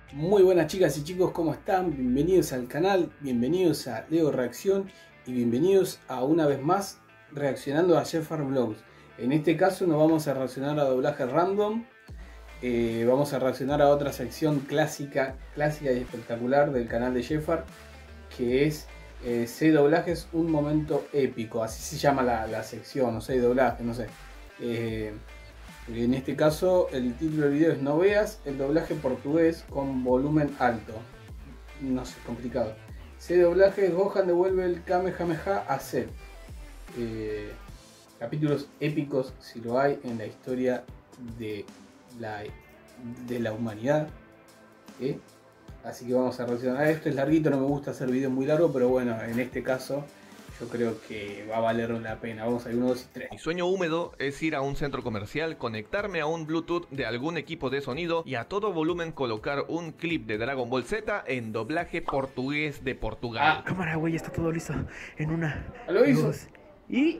Muy buenas chicas y chicos, ¿cómo están? Bienvenidos al canal, bienvenidos a Leo Reacción y bienvenidos a una vez más reaccionando a Jeffar Vlogs. En este caso no vamos a reaccionar a doblaje random, vamos a reaccionar a otra sección clásica y espectacular del canal de Jeffar, que es 6 doblajes, un momento épico, así se llama la sección, o 6 doblajes, no sé. En este caso el título del video es No veas el doblaje portugués con volumen alto. No sé, complicado. C doblaje, Gohan devuelve el Kamehameha a Cell. Capítulos épicos, si lo hay, en la historia de la humanidad. Así que vamos a reaccionar a esto. Es larguito, no me gusta hacer videos muy largos, pero bueno, en este caso yo creo que va a valer la pena. Vamos a ir 1, 2 y 3. Mi sueño húmedo es ir a un centro comercial, conectarme a un Bluetooth de algún equipo de sonido y a todo volumen colocar un clip de Dragon Ball Z en doblaje portugués de Portugal. Cámara, güey, está todo listo. En una, Lo hizo. dos, y...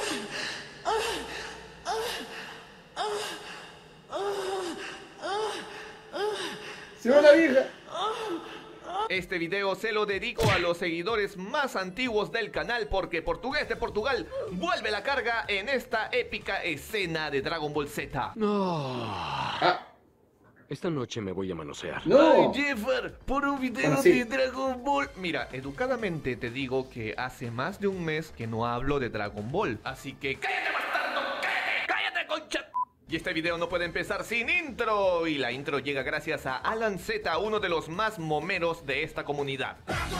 Se va la vieja. Este video se lo dedico a los seguidores más antiguos del canal porque Portugués de Portugal vuelve la carga en esta épica escena de Dragon Ball Z. Esta noche me voy a manosear. No. Ay, Jeffar, por un video Bueno, sí. de Dragon Ball. Mira, educadamente te digo que hace más de un mes que no hablo de Dragon Ball. Así que cállate, bastardo, cállate, concha. Y este video no puede empezar sin intro. Y la intro llega gracias a Alan Z, uno de los más momeros de esta comunidad.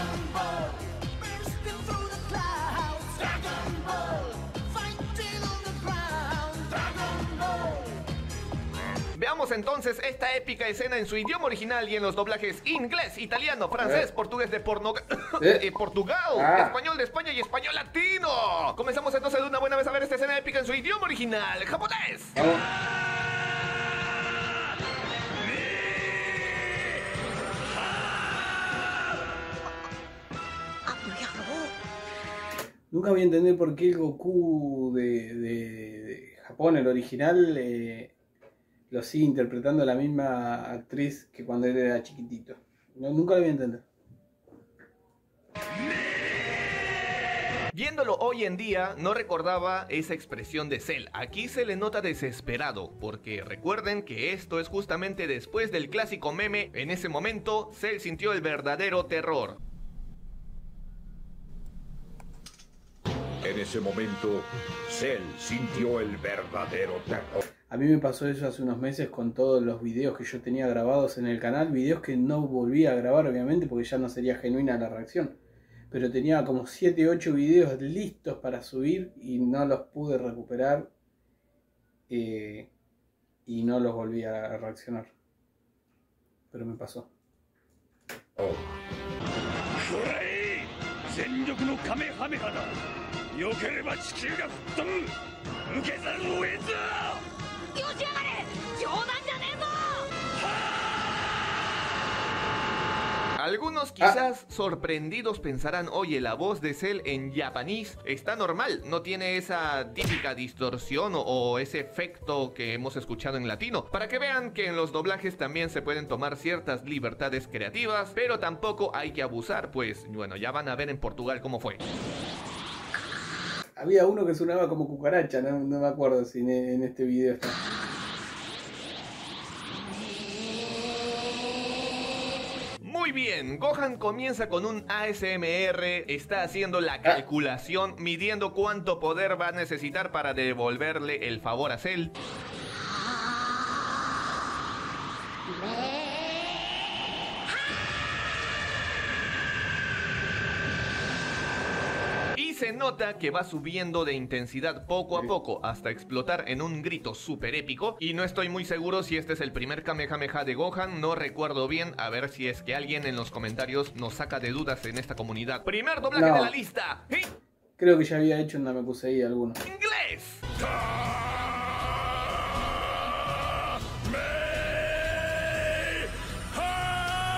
Veamos entonces esta épica escena en su idioma original y en los doblajes inglés, italiano, francés, portugués de Portugal, español de España y español latino. Comenzamos entonces de una buena vez a ver esta escena épica en su idioma original, japonés. Vamos. Nunca voy a entender por qué el Goku de Japón, el original, lo sigue interpretando la misma actriz que cuando él era chiquitito. Nunca lo voy a entender. Viéndolo hoy en día, no recordaba esa expresión de Cell. Aquí se le nota desesperado, porque recuerden que esto es justamente después del clásico meme. En ese momento, Cell sintió el verdadero terror. En ese momento, Cell sintió el verdadero terror. A mí me pasó eso hace unos meses con todos los videos que yo tenía grabados en el canal. Videos que no volví a grabar, obviamente, porque ya no sería genuina la reacción. Pero tenía como 7, 8 videos listos para subir y no los pude recuperar. Y no los volví a reaccionar. Pero me pasó. Algunos quizás sorprendidos pensarán, oye, la voz de Cell en japonés está normal, no tiene esa típica distorsión o ese efecto que hemos escuchado en latino. Para que vean que en los doblajes también se pueden tomar ciertas libertades creativas, pero tampoco hay que abusar, pues bueno, ya van a ver en Portugal cómo fue. Había uno que sonaba como cucaracha, no me acuerdo si en este video está. Muy bien, Gohan comienza con un ASMR, está haciendo la calculación, midiendo cuánto poder va a necesitar para devolverle el favor a Cell. Y se nota que va subiendo de intensidad poco a poco hasta explotar en un grito súper épico. Y no estoy muy seguro si este es el primer Kamehameha de Gohan, no recuerdo bien, a ver si es que alguien en los comentarios nos saca de dudas en esta comunidad. Primer doblaje de la lista. Creo que ya había hecho en Namekusei alguno. Inglés.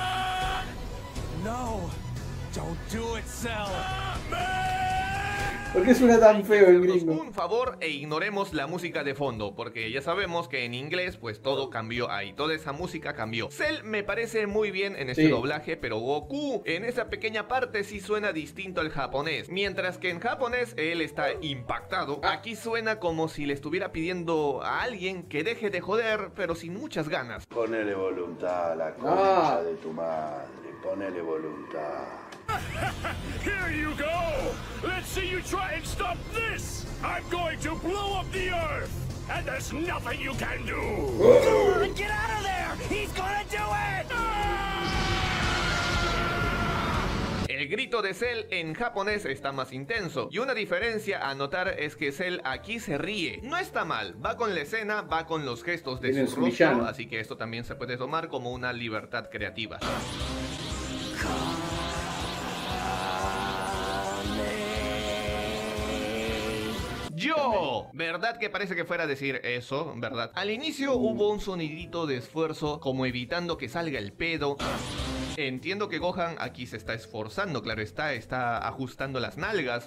No, don't do it, Cell. ¿Por qué suena tan feo el gringo? Un favor e ignoremos la música de fondo, porque ya sabemos que en inglés pues todo cambió ahí, toda esa música cambió. Cell me parece muy bien en este doblaje, pero Goku en esa pequeña parte sí suena distinto al japonés. Mientras que en japonés él está impactado, aquí suena como si le estuviera pidiendo a alguien que deje de joder, pero sin muchas ganas. Ponele voluntad a la concha de tu madre, ponele voluntad. Here you go! Let's see you try and stop this! I'm going to blow up the Earth! And there's nothing you can do! Get out of there! He's gonna do it! El grito de Cell en japonés está más intenso, y una diferencia a notar es que Cell aquí se ríe. No está mal, va con la escena, va con los gestos de su rostro, villano. Así que esto también se puede tomar como una libertad creativa. Yo, ¿verdad que parece que fuera a decir eso? ¿Verdad? Al inicio hubo un sonidito de esfuerzo, como evitando que salga el pedo. Entiendo que Gohan aquí se está esforzando, claro está ajustando las nalgas.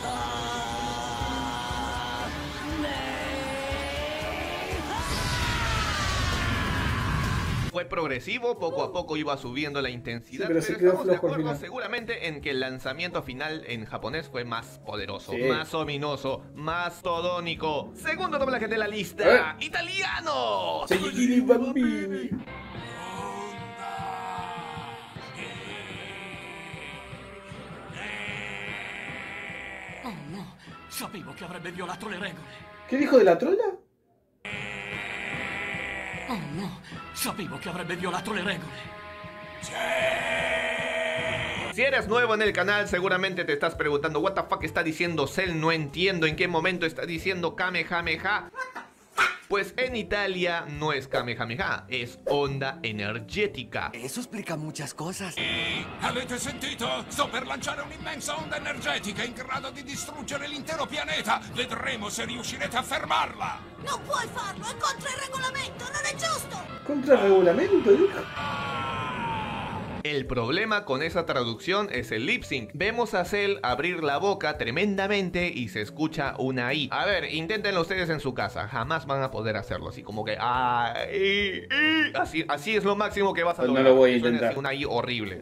Fue progresivo, poco a poco iba subiendo la intensidad, pero estamos de acuerdo seguramente en que el lanzamiento final en japonés fue más poderoso, más ominoso, más todónico. Segundo doblaje de la lista, italiano. Oh no, sapevo che avrebbe violato le regole. ¿Qué dijo de la trola? Oh no, sapevo che avrebbe violato le regole. Si eres nuevo en el canal, seguramente te estás preguntando what the fuck está diciendo Cell, no entiendo en qué momento está diciendo Kamehameha. Pues en Italia no es Kamehameha, es onda energética. Eso explica muchas cosas. Avete sentito? Sto per lanciare un'immensa onda energetica in grado di distruggere l'intero pianeta. Vedremo se riuscirete a fermarla. Non puoi farlo, è contro il regolamento, non è giusto. ¿Contra el regolamento, dijo? El problema con esa traducción es el lip sync. Vemos a Cell abrir la boca tremendamente y se escucha una I. A ver, inténtenlo ustedes en su casa. Jamás van a poder hacerlo. Así como que así es lo máximo que vas a lograr. No lo voy a intentar. Una I horrible.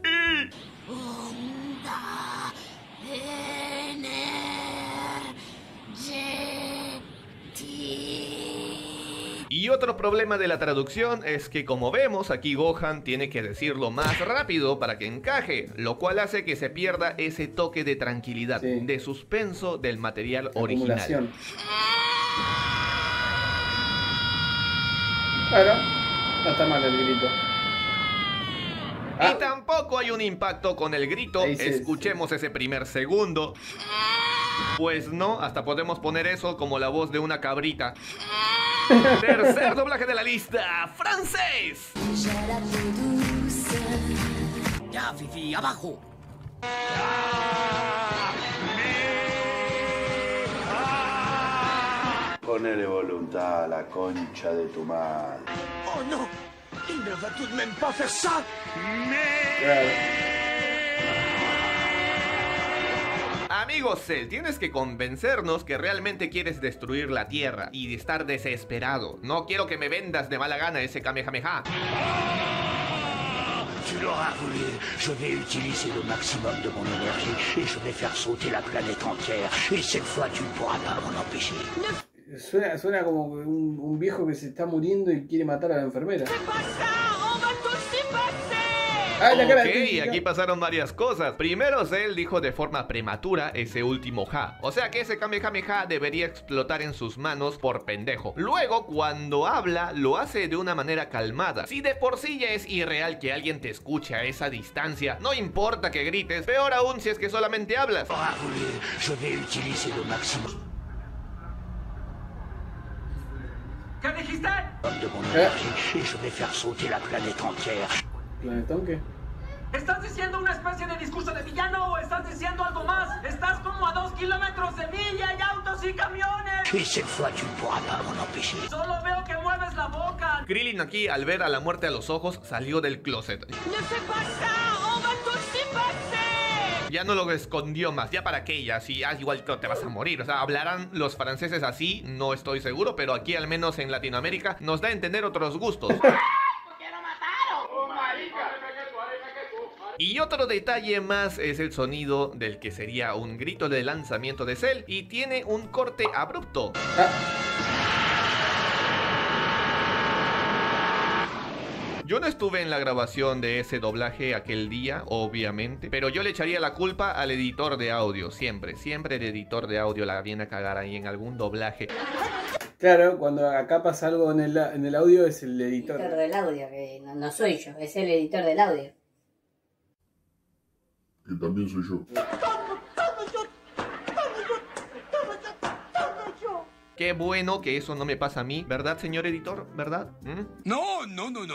Y otro problema de la traducción es que, como vemos, aquí Gohan tiene que decirlo más rápido para que encaje, lo cual hace que se pierda ese toque de tranquilidad, de suspenso del material original. Claro, no está mal el grito. Y tampoco hay un impacto con el grito. Escuchemos ese primer segundo. Pues no, hasta podemos poner eso como la voz de una cabrita. Tercer doblaje de la lista, francés. Ya, Fifi, abajo. Ponele voluntad a la concha de tu madre. Oh no, il ne va tout de même pas faire ça. Amigos Cell, tienes que convencernos que realmente quieres destruir la Tierra y de estar desesperado. No quiero que me vendas de mala gana ese Kamehameha. Tu l'auras voulu. Je vais utiliser le maximum de mon énergie et je vais faire sauter la planète entière. Et cette fois, tu ne pourras pas m'en empêcher. Suena como un viejo que se está muriendo y quiere matar a la enfermera. Ok, aquí pasaron varias cosas. Primero Cell dijo de forma prematura ese último ja. O sea que ese Kamehameha debería explotar en sus manos por pendejo. Luego, cuando habla, lo hace de una manera calmada. Si de por sí ya es irreal que alguien te escuche a esa distancia, no importa que grites, peor aún si es que solamente hablas. Je vais utiliser le maximum. ¿Qué dijiste? De mon énergie et je vais faire sauter la planète entière. ¿Planetón qué? ¿Estás diciendo una especie de discurso de villano o estás diciendo algo más? Estás como a 2 kilómetros de mí y hay autos y camiones. Et cette fois, tu ne pourras pas m'en empêcher. Solo veo que mueves la boca. Krillin aquí, al ver a la muerte a los ojos, salió del closet. ya no lo escondió más. Ya para qué, ya, si igual te vas a morir. O sea, ¿hablarán los franceses así? No estoy seguro, pero aquí al menos en Latinoamérica nos da a entender otros gustos. Y otro detalle más es el sonido del que sería un grito de lanzamiento de Cell, y tiene un corte abrupto. Yo no estuve en la grabación de ese doblaje aquel día, obviamente, pero yo le echaría la culpa al editor de audio, siempre el editor de audio la viene a cagar ahí en algún doblaje. Claro, cuando acá pasa algo en el audio es el editor. El editor del audio, que no soy yo, es el editor del audio. Que también soy yo. Qué bueno que eso no me pasa a mí, ¿verdad, señor editor? ¿Verdad? No.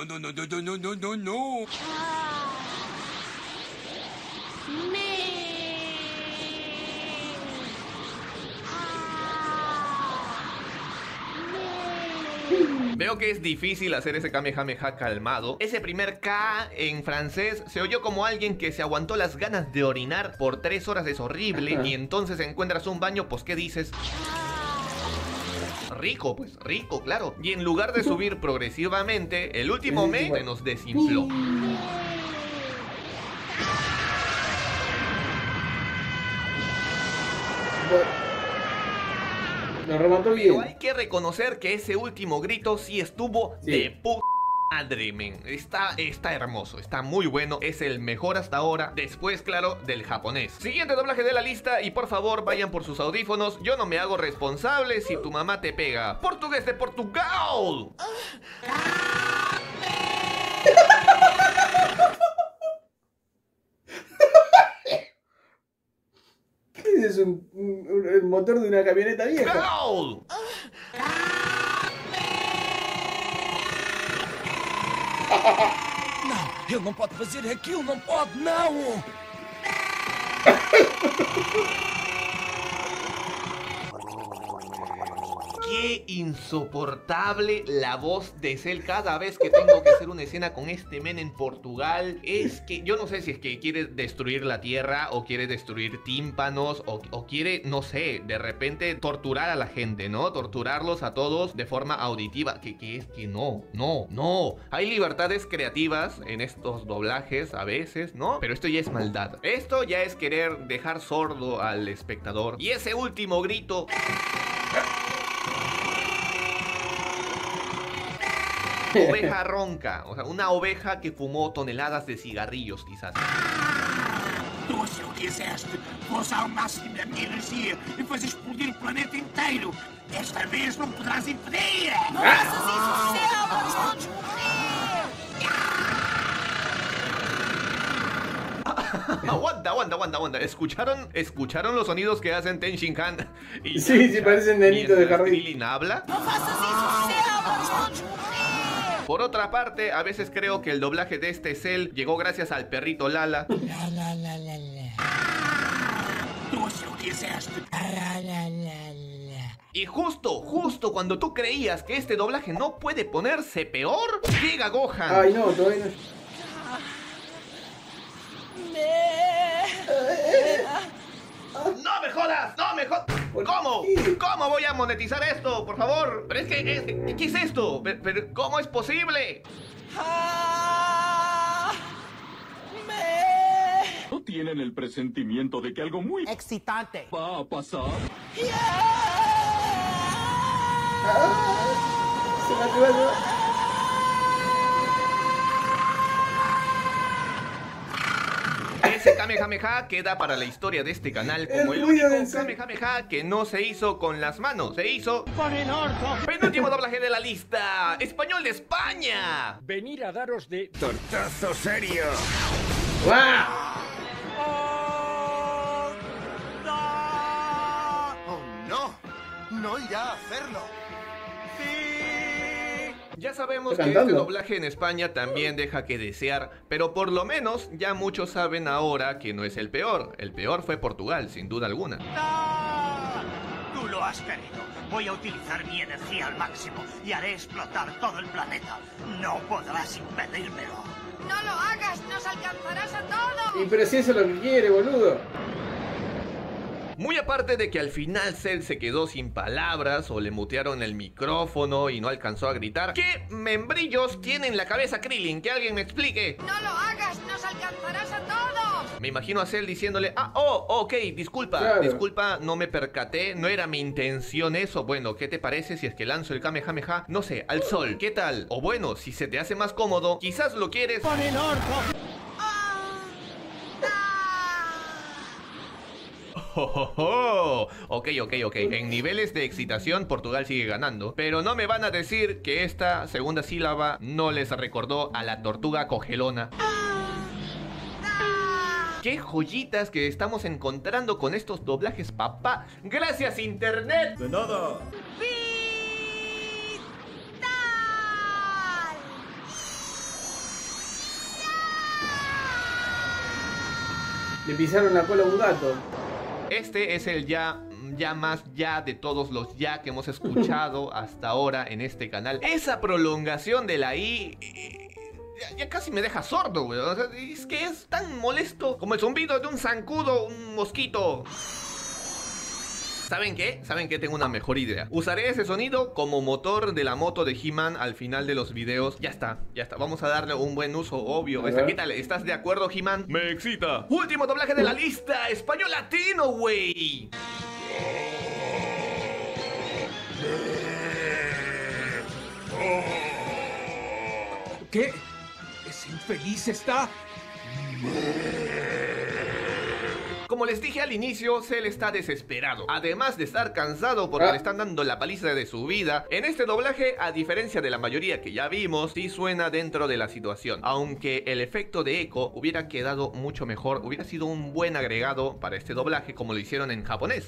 Veo que es difícil hacer ese Kamehameha calmado. Ese primer K en francés se oyó como alguien que se aguantó las ganas de orinar por 3 horas, es horrible. Y entonces encuentras un baño, pues ¿qué dices? Rico, pues rico, claro. Y en lugar de subir progresivamente, el último me se nos desinfló. Lo remató bien. Pero hay que reconocer que ese último grito sí estuvo de puta madre, men. Está hermoso, está muy bueno. Es el mejor hasta ahora, después, claro, del japonés. Siguiente doblaje de la lista, y por favor vayan por sus audífonos. Yo no me hago responsable si tu mamá te pega. Portugués de Portugal. Es el motor de una camioneta vieja. Não, ele não pode fazer aquilo, não pode, não! Qué insoportable la voz de Cell cada vez que tengo que hacer una escena con este men en Portugal. Es que yo no sé si es que quiere destruir la tierra, o quiere destruir tímpanos, o quiere, no sé, de repente torturar a la gente, ¿no? Torturarlos a todos de forma auditiva. Que es que no. Hay libertades creativas en estos doblajes a veces, ¿no? Pero esto ya es maldad. Esto ya es querer dejar sordo al espectador. Y ese último grito... Oveja ronca, o sea, una oveja que fumó toneladas de cigarrillos, quizás. Tu, se o quiseste, força ao máximo da minha energia e faz explodir o planeta inteiro. Esta vez não poderás impedir! ¡No haces eso, Cell! ¡Vamos todos Aguanta. ¿Escucharon los sonidos que hacen Ten Shin Han? Sí, parecen nenitos de jardín. Krillin habla. ¡No haces eso, Cell! ¡Vamos todos Por otra parte, a veces creo que el doblaje de este Cell llegó gracias al perrito Lala. Tu, se o quiseste. Y justo cuando tú creías que este doblaje no puede ponerse peor, llega Gohan. Ay, no, todavía no. ¡No me jodas! ¿Cómo voy a monetizar esto? Por favor. Pero es que, ¿qué es esto? Pero ¿cómo es posible? ¿No tienen el presentimiento de que algo muy excitante va a pasar? Se la lleva. Ese Kamehameha queda para la historia de este canal como el único Kamehameha que no se hizo con las manos, se hizo con el orto. Penúltimo doblaje de la lista, español de España. Venir a daros de tortazo serio. ¡Wow! ¡Oh, no! ¡No irá a hacerlo! Ya sabemos que este doblaje en España también deja que desear, pero por lo menos ya muchos saben ahora que no es el peor. El peor fue Portugal, sin duda alguna. Tú lo has querido. Voy a utilizar mi energía al máximo y haré explotar todo el planeta. No podrás impedírmelo. ¡No lo hagas! ¡Nos alcanzarás a todos! Y pero si eso es lo que quiere, boludo. Muy aparte de que al final Cell se quedó sin palabras o le mutearon el micrófono y no alcanzó a gritar. ¿Qué membrillos tiene en la cabeza Krillin? Que alguien me explique. ¡No lo hagas! ¡Nos alcanzarás a todos! Me imagino a Cell diciéndole, ok, disculpa, disculpa, no me percaté, no era mi intención eso. Bueno, ¿qué te parece si es que lanzo el Kamehameha? No sé, al sol, ¿qué tal? O bueno, si se te hace más cómodo, quizás lo quieres... ¡Con el orco! Ok. En niveles de excitación, Portugal sigue ganando. Pero no me van a decir que esta segunda sílaba no les recordó a la tortuga cogelona. ¡Qué joyitas que estamos encontrando con estos doblajes, papá! ¡Gracias, internet! ¡De nada! Le pisaron la cola a un gato. Este es el ya más de todos los ya que hemos escuchado hasta ahora en este canal. Esa prolongación de la I... Ya casi me deja sordo, güey. O sea, es que es tan molesto como el zumbido de un zancudo, un mosquito. ¿Saben qué? ¿Saben qué? Tengo una mejor idea. Usaré ese sonido como motor de la moto de He-Man al final de los videos. Ya está. Vamos a darle un buen uso, obvio. ¿Qué tal? ¿Estás de acuerdo, He-Man? Me excita. Último doblaje de la lista. Español latino, güey. ¿Qué? ¿Ese infeliz está? Como les dije al inicio, Cell está desesperado. Además de estar cansado porque le están dando la paliza de su vida, en este doblaje, a diferencia de la mayoría que ya vimos, sí suena dentro de la situación. Aunque el efecto de eco hubiera quedado mucho mejor, hubiera sido un buen agregado para este doblaje como lo hicieron en japonés.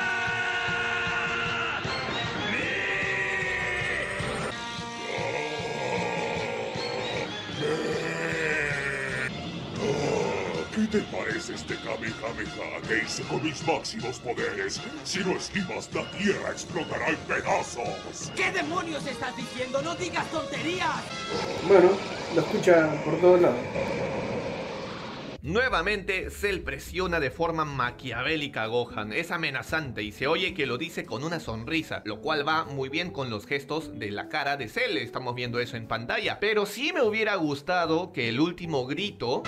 ¿Qué te parece este Kamehameha que hice con mis máximos poderes? Si no esquivas, la tierra explotará en pedazos. ¿Qué demonios estás diciendo? ¡No digas tonterías! Bueno, lo escucha por todos lados. Nuevamente, Cell presiona de forma maquiavélica a Gohan. Es amenazante y se oye que lo dice con una sonrisa, lo cual va muy bien con los gestos de la cara de Cell. Estamos viendo eso en pantalla. Pero sí me hubiera gustado que el último grito...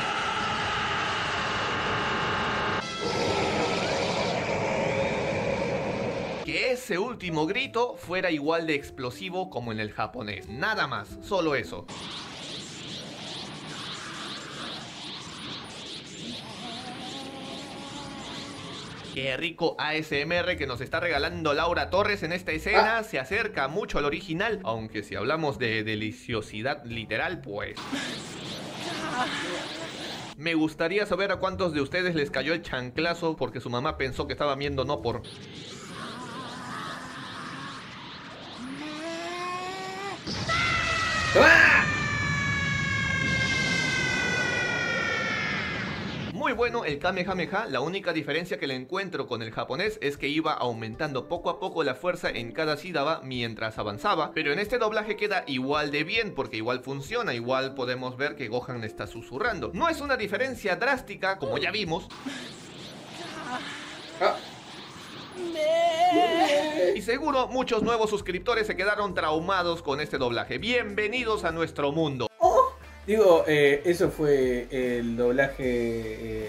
que ese último grito fuera igual de explosivo como en el japonés. Nada más, solo eso. Qué rico ASMR que nos está regalando Laura Torres en esta escena. Se acerca mucho al original, aunque si hablamos de deliciosidad literal, pues... Me gustaría saber a cuántos de ustedes les cayó el chanclazo porque su mamá pensó que estaban viendo no por... Muy bueno el Kamehameha. La única diferencia que le encuentro con el japonés es que iba aumentando poco a poco la fuerza en cada sílaba mientras avanzaba, pero en este doblaje queda igual de bien porque igual funciona, igual podemos ver que Gohan está susurrando. No es una diferencia drástica como ya vimos. Y seguro muchos nuevos suscriptores se quedaron traumados con este doblaje. Bienvenidos a nuestro mundo. Digo, eso fue el doblaje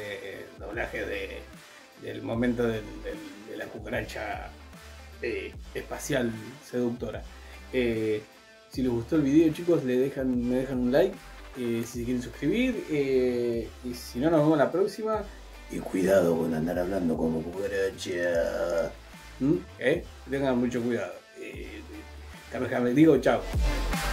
del momento de la cucaracha espacial seductora. Si les gustó el video, chicos, me dejan un like. Si se quieren suscribir, y si no, nos vemos la próxima. Y cuidado con andar hablando como cucaracha. Tengan mucho cuidado. Digo, chao.